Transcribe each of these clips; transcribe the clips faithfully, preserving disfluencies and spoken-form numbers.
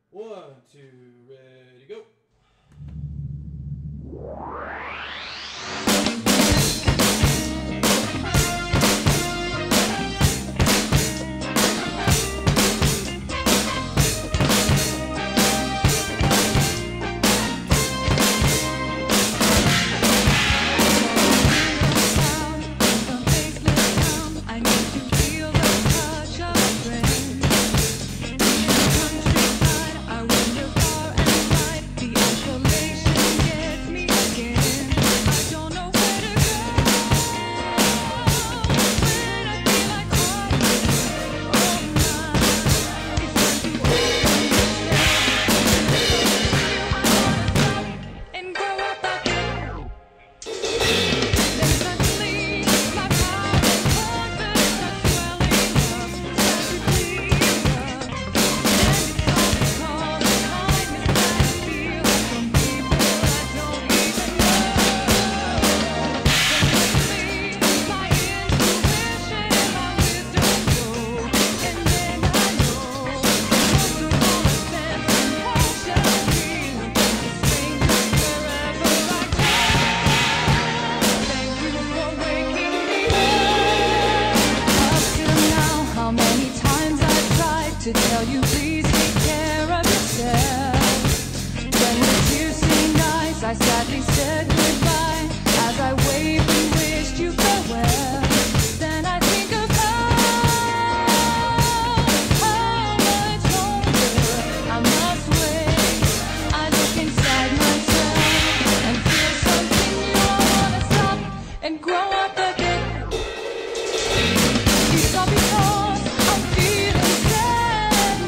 One, two, ready, go. To tell you please take care of yourself. When the tears seemed eyes, I sadly said goodbye as I waved and wished you farewell. Then I think of how, how much longer I must wait. I look inside myself and feel something new. I wanna stop and grow up again. It's all because I'm feeling sad.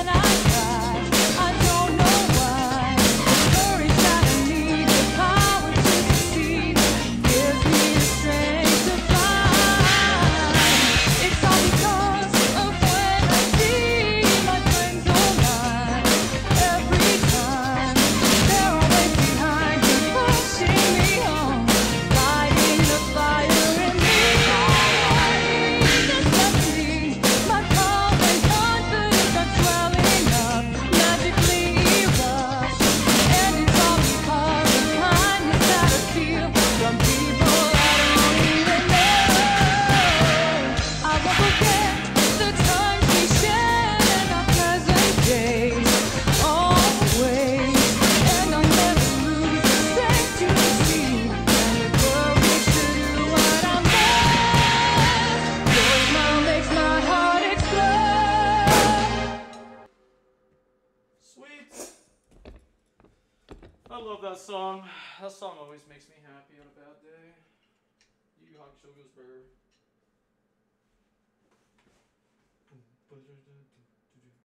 I love that song. That song always makes me happy on a bad day. You Hakusho goes better.